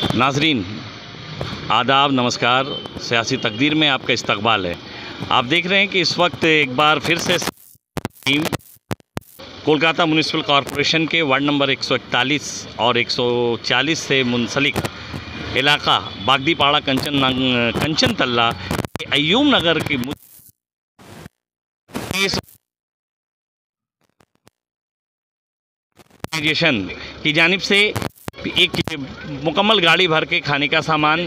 नाजरीन आदाब, नमस्कार। सियासी तकदीर में आपका इस्तकबाल है। आप देख रहे हैं कि इस वक्त एक बार फिर से टीम कोलकाता म्यूनिसिपल कॉरपोरेशन के वार्ड नंबर 141 और 140 से मुंसलिक इलाका बागदीपाड़ा कंचन तल्ला अय्यूम नगर की ऑर्गेनाइजेशन की जानिब से एक मुकम्मल गाड़ी भर के खाने का सामान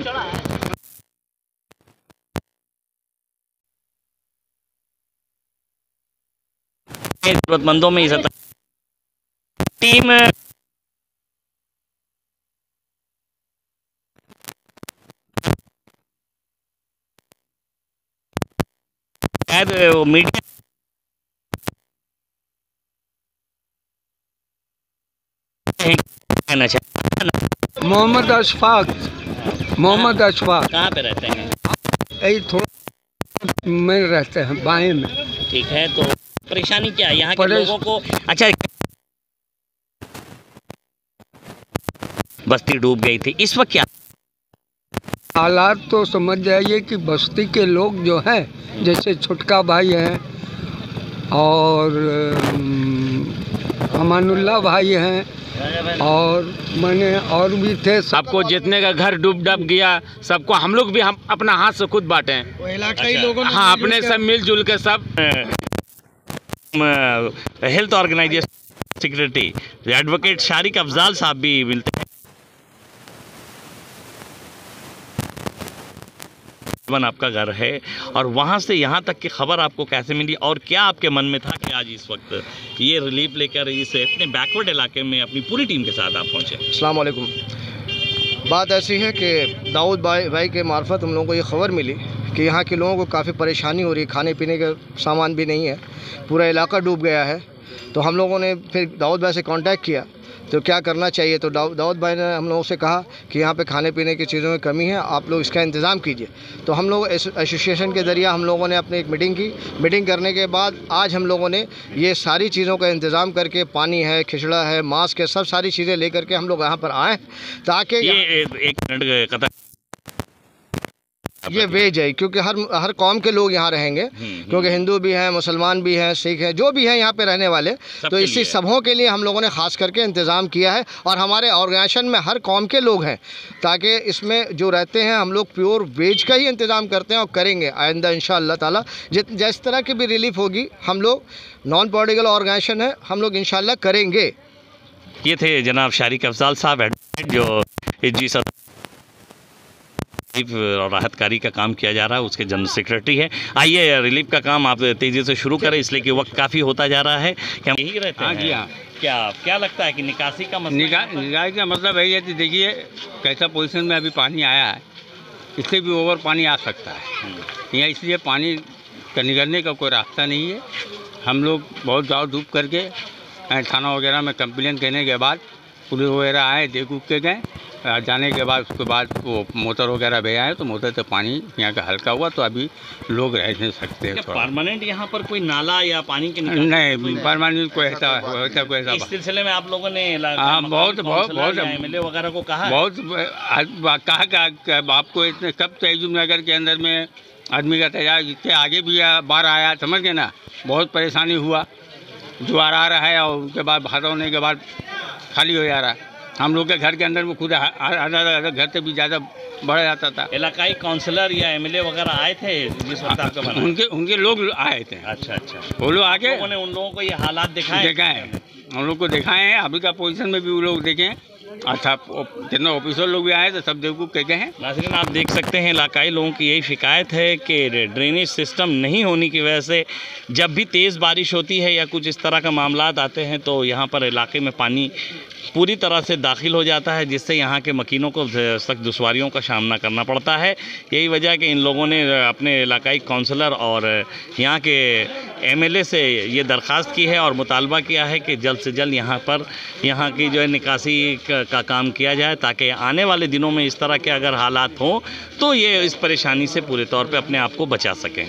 जरूरतमंदों में इस टीम मीडिया कहना चाहिए। मोहम्मद अशफाक कहाँ पे रहते हैं? यही थोड़ा में रहते हैं, बाएं में। ठीक है, तो परेशानी क्या है यहाँ के लोगों को? अच्छा, बस्ती डूब गई थी, इस वक्त क्या हालात? तो समझ जाइए कि बस्ती के लोग जो हैं, जैसे छुटका भाई हैं और अमानुल्लाह भाई हैं और मैंने और भी थे। सबको जितने का घर डूब गया, सबको हम लोग भी हम अपना हाथ से खुद बांटे हैं। इलाकाई लोगों हाँ, अपने सब मिलजुल के सब। Health organisation secretary advocate Sharik Afzal साहब भी मिलते हैं। आपका घर है और वहाँ से यहाँ तक की खबर आपको कैसे मिली और क्या आपके मन में था कि आज इस वक्त ये रिलीफ लेकर इस इतने बैकवर्ड इलाके में अपनी पूरी टीम के साथ आप पहुँचे? अस्सलाम वालेकुम। बात ऐसी है कि दाऊद भाई के मार्फत हम लोगों को ये ख़बर मिली कि यहाँ के लोगों को काफ़ी परेशानी हो रही है, खाने पीने का सामान भी नहीं है, पूरा इलाका डूब गया है। तो हम लोगों ने फिर दाऊद भाई से कांटेक्ट किया तो क्या करना चाहिए। तो दाऊद भाई ने हम लोगों से कहा कि यहाँ पे खाने पीने की चीज़ों में कमी है, आप लोग इसका इंतज़ाम कीजिए। तो हम लोग एसोसिएशन के ज़रिए हम लोगों ने अपनी एक मीटिंग की। मीटिंग करने के बाद आज हम लोगों ने ये सारी चीज़ों का इंतज़ाम करके, पानी है, खिचड़ा है, मास्क है, सब सारी चीज़ें लेकर के हम लोग यहाँ पर आए ताकि एक मिनट ये वेज है, क्योंकि हर कौम के लोग यहाँ रहेंगे, क्योंकि हिंदू भी हैं, मुसलमान भी हैं, सिख हैं, जो भी हैं यहाँ पे रहने वाले। तो इसी सबों के लिए हम लोगों ने ख़ास करके इंतज़ाम किया है और हमारे ऑर्गेनाइजेशन में हर कौम के लोग हैं ताकि इसमें जो रहते हैं हम लोग प्योर वेज का ही इंतज़ाम करते हैं और करेंगे आइंदा इंशाअल्लाह ताला। जिस तरह की भी रिलीफ होगी हम लोग नॉन पॉलिटिकल ऑर्गेनाइजेशन है, हम लोग इंशाअल्लाह करेंगे। ये थे जनाब शारिक अफजाल साहब, जो जी सर और राहतकारी का काम किया जा रहा है, उसके जनरल सेक्रेटरी है। आइए रिलीफ का काम आप तेज़ी से शुरू करें, इसलिए कि वक्त काफ़ी होता जा रहा है। क्या यही रहते हैं? हाँ। क्या लगता है कि निकासी का मसला? निकासी का मतलब यही है कि देखिए कैसा पोजीशन में अभी पानी आया है, इससे भी ओवर पानी आ सकता है यहाँ, इसलिए पानी का निकलने का कोई रास्ता नहीं है। हम लोग बहुत दाव धूप करके थाना वगैरह में कंप्लेन करने के बाद पुलिस वगैरह आए, देख उख के गए, जाने के बाद उसके बाद वो मोटर वगैरह भेजा है, तो मोटर से पानी यहाँ का हल्का हुआ, तो अभी लोग रह नहीं सकते हैं। परमानेंट यहाँ पर कोई नाला या पानी के नहीं, परमानेंट कोई ऐसा इस सिलसिले में आप लोगों ने बहुत एमएलए वगैरह को कहा? बहुत कहा आपको इतने सब अय्यूम नगर के अंदर में आदमी का तैयार, इसके आगे भी बाढ़ आया, समझ गए ना, बहुत परेशानी हुआ, ज्वार आ रहा है और उसके बाद भादा होने के बाद खाली हो जा रहा है। हम लोग के घर के अंदर में खुद आधा घर से भी ज़्यादा बढ़ जाता था। इलाकाई काउंसलर या एमएलए वगैरह आए थे जिस वक्त आपका बना? उनके लोग आए थे। अच्छा, वो लोग आके उन्होंने उन लोगों को ये हालात दिखाए हैं, हम लोग को दिखाए हैं। अभी का पोजीशन में भी वो लोग देखें। अच्छा, जितने ऑफिसर लोग भी आए तो सब बेवकूफ़ कहते हैं। नाज़रीन आप देख सकते हैं इलाकाई लोगों की यही शिकायत है कि ड्रेनेज सिस्टम नहीं होने की वजह से जब भी तेज़ बारिश होती है या कुछ इस तरह का मामलात आते हैं तो यहाँ पर इलाके में पानी पूरी तरह से दाखिल हो जाता है, जिससे यहाँ के मकीनों को सख्त दुश्वारियों का सामना करना पड़ता है। यही वजह है कि इन लोगों ने अपने इलाकाई काउंसलर और यहाँ के एमएलए से ये दरख्वास्त की है और मुतालबा किया है कि जल्द से जल्द यहाँ की जो है निकासी का काम किया जाए, ताकि आने वाले दिनों में इस तरह के अगर हालात हों तो ये इस परेशानी से पूरे तौर पे अपने आप को बचा सकें।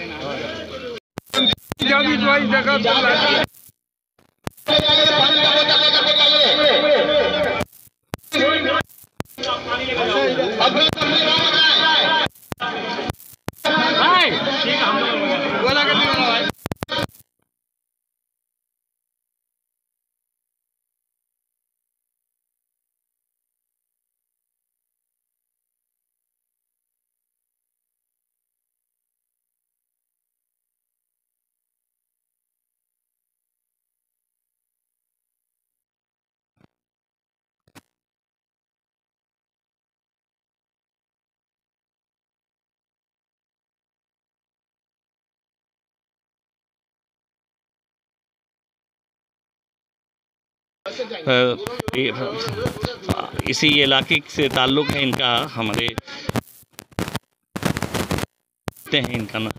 इसी इलाके से ताल्लुक़ है इनका, हमारे हैं इनका ना।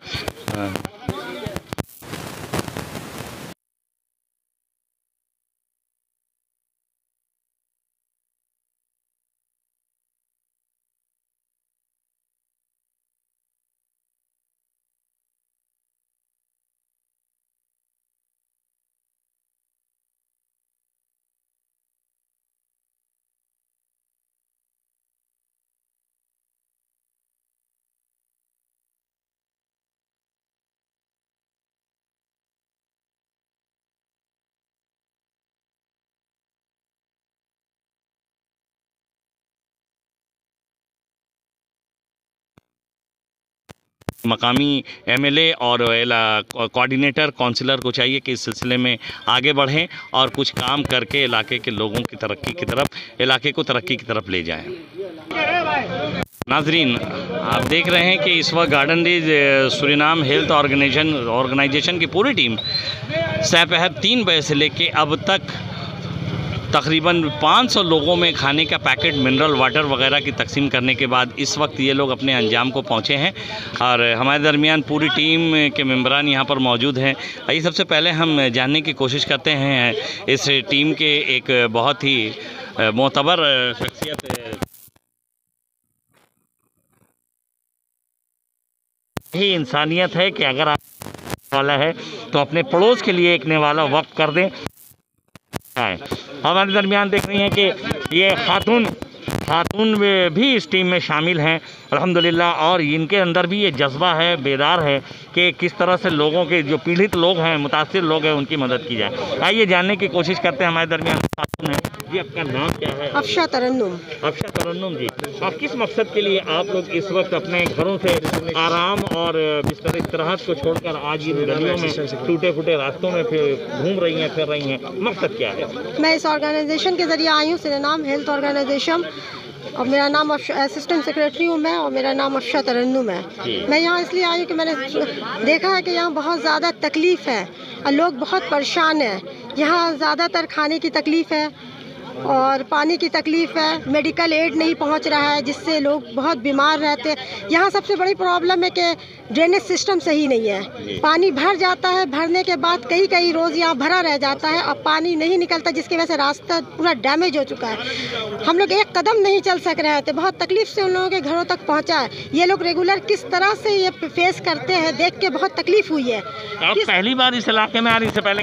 मकामी एमएलए और कोऑर्डिनेटर काउंसलर को चाहिए कि इस सिलसिले में आगे बढ़ें और कुछ काम करके इलाके के लोगों की तरक्की की तरफ, इलाके को तरक्की की तरफ ले जाएं। नाजरीन, आप देख रहे हैं कि इस वक्त Garden Reach Suriname health organisation की पूरी टीम सपहर 3 बजे से लेके अब तक तकरीबन 500 लोगों में खाने का पैकेट, मिनरल वाटर वगैरह की तकसीम करने के बाद इस वक्त ये लोग अपने अंजाम को पहुँचे हैं और हमारे दरमियान पूरी टीम के मेंबरान यहाँ पर मौजूद हैं। आइए सबसे पहले हम जानने की कोशिश करते हैं इस टीम के एक बहुत ही मोतबर शख्सियत, ही इंसानियत है कि अगर आप वाला है तो अपने पड़ोस के लिए एक निवाला वक्त कर दें। हमारे दरमियान देख रही हैं कि ये खातून भी इस टीम में शामिल हैं अल्हम्दुलिल्लाह, और इनके अंदर भी ये जज्बा है, बेदार है कि किस तरह से लोगों के जो पीड़ित लोग हैं, मुतासिर लोग हैं, उनकी मदद की जाए। आइए जानने की कोशिश करते हैं। हमारे दरमियान खातून है जी, आपका नाम क्या है? अफशा तरन्नुम। अफशा तरन्नुम जी, आप किस मकसद के लिए आप लोग इस वक्त अपने घरों से आराम और बिस्तर istirahat को छोड़कर आज इन गलियों में, टूटे फूटे रास्तों में फिर घूम रही हैं, फिर रही हैं, मकसद क्या है? मैं इस ऑर्गेनाइजेशन के ज़रिए आई हूँ, सूरीनाम हेल्थ ऑर्गेनाइजेशन, और मेरा नाम असिस्टेंट सेक्रेटरी हूँ मैं, और मेरा नाम अफशा तरन्नुम है। मैं यहाँ इसलिए आई हूँ कि मैंने देखा है कि यहाँ बहुत ज़्यादा तकलीफ़ है और लोग बहुत परेशान हैं। यहाँ ज़्यादातर खाने की तकलीफ़ है और पानी की तकलीफ़ है, मेडिकल एड नहीं पहुंच रहा है जिससे लोग बहुत बीमार रहते हैं। यहाँ सबसे बड़ी प्रॉब्लम है कि ड्रेनेज सिस्टम सही नहीं है। पानी भर जाता है, भरने के बाद कई रोज़ यहाँ भरा रह जाता है और पानी नहीं निकलता, जिसकी वजह से रास्ता पूरा डैमेज हो चुका है। हम लोग एक कदम नहीं चल सक रहे थे, बहुत तकलीफ़ से उन लोगों के घरों तक पहुँचा है। ये लोग रेगुलर किस तरह से ये फेस करते हैं देख के बहुत तकलीफ़ हुई है। आप पहली बार इस इलाके में आ रही, इससे पहले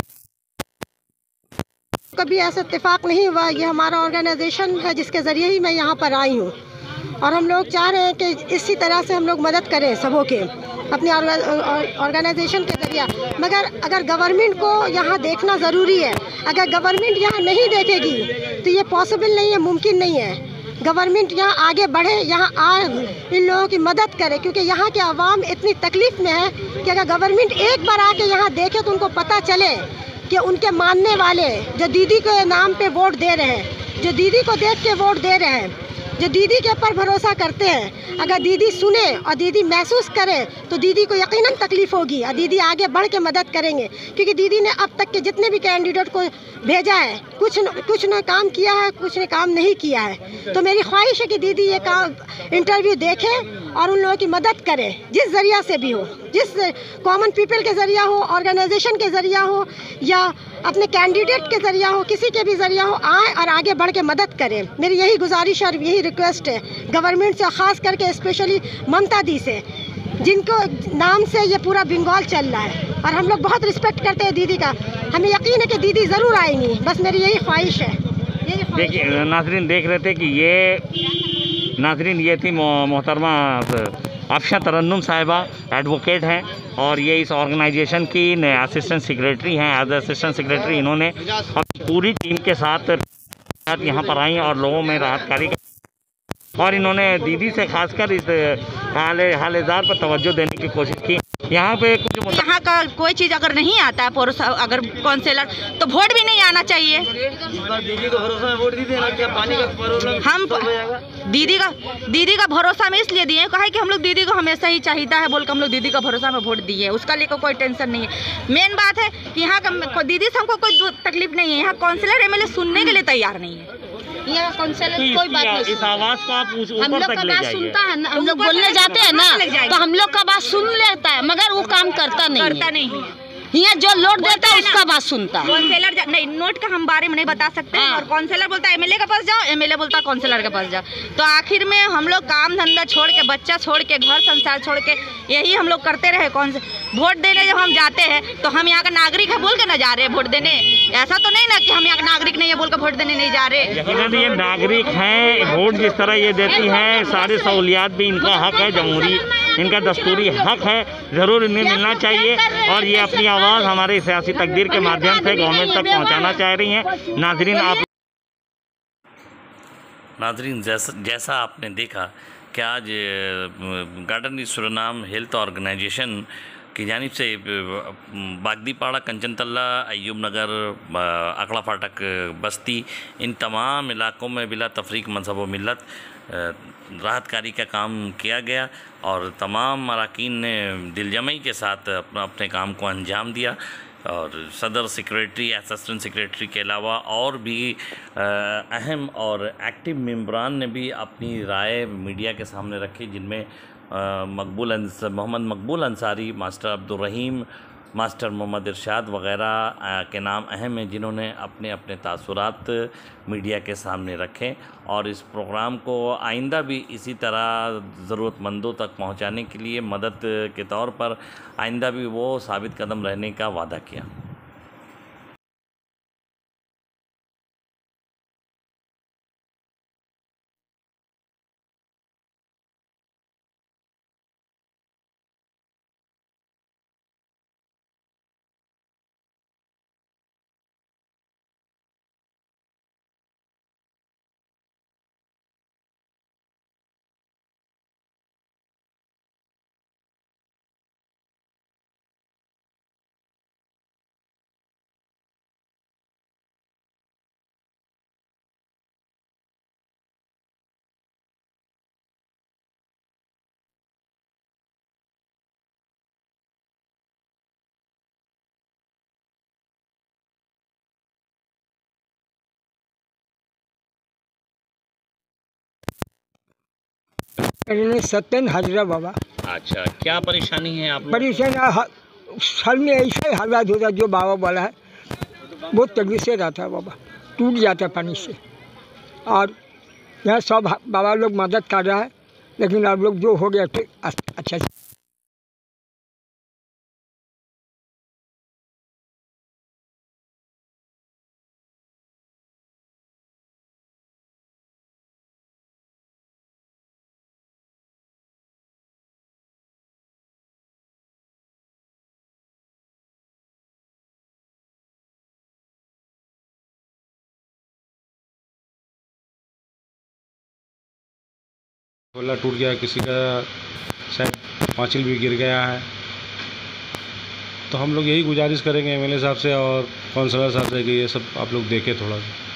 कभी ऐसा इत्तेफाक नहीं हुआ। ये हमारा ऑर्गेनाइजेशन है जिसके ज़रिए ही मैं यहाँ पर आई हूँ, और हम लोग चाह रहे हैं कि इसी तरह से हम लोग मदद करें सबों के अपने ऑर्गेनाइजेशन के ज़रिए। मगर अगर गवर्नमेंट को यहाँ देखना ज़रूरी है। अगर गवर्नमेंट यहाँ नहीं देखेगी तो ये पॉसिबल नहीं है, मुमकिन नहीं है। गवर्नमेंट यहाँ आगे बढ़े, यहाँ इन लोगों की मदद करे, क्योंकि यहाँ के अवाम इतनी तकलीफ़ में है कि अगर गवर्नमेंट एक बार आके यहाँ देखे तो उनको पता चले कि उनके मानने वाले जो दीदी के नाम पे वोट दे रहे हैं, जो दीदी को देख के वोट दे रहे हैं, जो दीदी के ऊपर भरोसा करते हैं, अगर दीदी सुने और दीदी महसूस करे तो दीदी को यकीनन तकलीफ़ होगी और दीदी आगे बढ़ के मदद करेंगे। क्योंकि दीदी ने अब तक के जितने भी कैंडिडेट को भेजा है, कुछ ने काम किया है, कुछ ने काम नहीं किया है। तो मेरी ख्वाहिश है कि दीदी ये काम इंटरव्यू देखे और उन लोगों की मदद करे, जिस ज़रिया से भी हो, जिस कॉमन पीपल के ज़रिया हो, ऑर्गेनाइजेशन के ज़रिया हो या अपने कैंडिडेट के ज़रिया हो, किसी के भी ज़रिया हो, आए और आगे बढ़ के मदद करें। मेरी यही गुजारिश और यही रिक्वेस्ट है गवर्नमेंट से, ख़ास करके स्पेशली ममता दी से, जिनको नाम से ये पूरा बंगाल चल रहा है। और हम लोग बहुत रिस्पेक्ट करते हैं दीदी का, हमें यकीन है कि दीदी ज़रूर आएंगी। बस मेरी यही ख्वाहिश है। देखिए नाज़रीन, देख रहे थे कि ये थी मोहतरमा अफशा तरन्नुम साहिबा, एडवोकेट हैं और ये इस ऑर्गेनाइजेशन की असिस्टेंट सेक्रेटरी हैं। एज असिस्टेंट सेक्रेटरी इन्होंने अपनी पूरी टीम के साथ यहाँ पर आई और लोगों में राहतकारी, और इन्होंने दीदी से खासकर इस हाल-ए-जार पर तवज्जो देने की कोशिश की। यहाँ पे कुछ यहाँ का कोई चीज़ अगर नहीं आता है पौर अगर काउंसिलर तो वोट भी नहीं आना चाहिए। दीदी को भरोसा में वोट दीजिए ना, क्या पानी का प्रॉब्लम हम दीदी का भरोसा में इसलिए दिए कहा कि हम लोग दीदी को हमेशा ही चाहिए है बोल के हम लोग दीदी का भरोसा में वोट दिए, उसका लेकर कोई टेंशन नहीं है। मेन बात है कि यहाँ का दीदी से हमको कोई तकलीफ नहीं है, यहाँ काउंसिलर एमएलए सुनने के लिए तैयार नहीं है। यहाँ काउंसिलर कोई बात नहीं, इस आवाज को आप हम लोग का बात सुनता है ना, हम लोग बोलने जाते हैं ना तो हम लोग का बात सुन लेता है, मगर वो काम करता नहीं है। यहाँ जो नोट देता है उसका बात सुनता है। काउंसिलर नहीं, नोट का हम बारे में नहीं बता सकते हैं। और काउंसिलर बोलता है एमएलए के पास जाओ, एमएलए बोलता है काउंसिलर के पास जाओ। तो आखिर में हम लोग काम धंधा छोड़ के, बच्चा छोड़ के, घर संसार छोड़ के यही हम लोग करते रहे। कौन से वोट देने जब हम जाते हैं तो हम यहाँ का नागरिक है बोल के ना जा रहे वोट देने, ऐसा तो नहीं ना कि हम यहाँ का नागरिक नहीं है बोल के वोट देने नहीं जा रहे। यकीनन ये नागरिक हैं, वोट जिस तरह ये देती हैं, सारी सहूलियात भी इनका हक है, जमहूरी इनका दस्तूरी हक है, ज़रूर इन्हें मिलना चाहिए। और ये अपनी आवाज़ हमारे सियासी तकदीर के माध्यम से गवर्नमेंट तक पहुंचाना चाह रही हैं। नाजरीन जैसा आपने देखा कि आज गार्डन सुरनाम हेल्थ ऑर्गेनाइजेशन की जानिब से बागदीपाड़ा, कंचन तल्ला, अय्यूब नगर, अकड़ा फाटक, बस्ती, इन तमाम इलाकों में बिला तफरीक मजहब व मिलत राहतकारी का काम किया गया और तमाम अरकान ने दिलजमई के साथ अपने काम को अंजाम दिया। और सदर सेक्रेटरी, असिस्टेंट सेक्रेटरी के अलावा और भी अहम और एक्टिव मेंबरान ने भी अपनी राय मीडिया के सामने रखी, जिनमें मोहम्मद मकबूल अंसारी, मास्टर अब्दुल रहीम, मास्टर मोहम्मद इरशाद वग़ैरह के नाम अहम हैं, जिन्होंने अपने अपने तासुरात मीडिया के सामने रखे और इस प्रोग्राम को आइंदा भी इसी तरह ज़रूरतमंदों तक पहुंचाने के लिए मदद के तौर पर आइंदा भी वो साबित कदम रहने का वादा किया। सत्यन हाजरा बाबा। अच्छा, क्या परेशानी है आप लोग? परेशानी सर में ऐसा ही हालात होता जो बाबा बोला है, बहुत तकलीफ से रहता है बाबा, टूट जाता है पानी से। और यहाँ सब बाबा लोग मदद कर रहा है, लेकिन आप लोग जो हो गया तो अच्छा से गोला टूट गया, किसी का शायद पाँचिल भी गिर गया है। तो हम लोग यही गुजारिश करेंगे एमएलए साहब से और काउंसलर साहब से कि ये सब आप लोग देखें थोड़ा सा।